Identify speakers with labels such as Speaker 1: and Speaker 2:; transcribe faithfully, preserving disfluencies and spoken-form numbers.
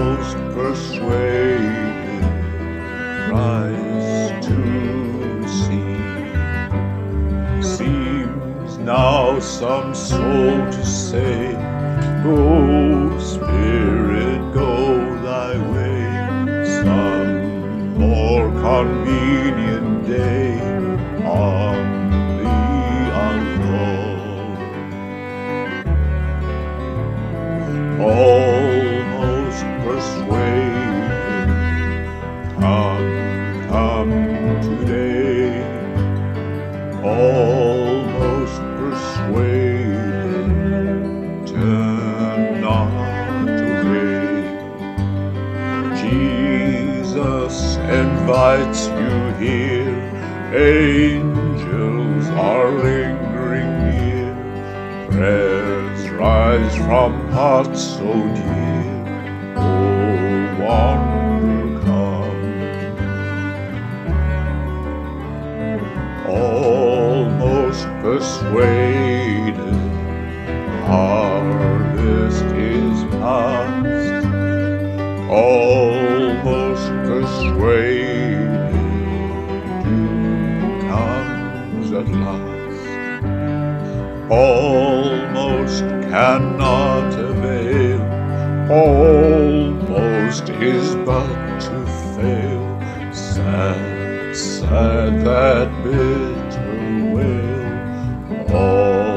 Speaker 1: almost persuaded rise to see. Seems now some soul to say, go Spirit, go thy way, some more convenient day on thee alone. Almost persuaded, come, come today. Almost persuaded, turn not away. Jesus invites you here, angels are lingering near, prayers rise from hearts so dear. Oh, wonder come. Almost persuaded, harvest is past. Almost persuaded, dew comes at last. Almost cannot avail, almost is but to fail. Sad, sad that bitter wail.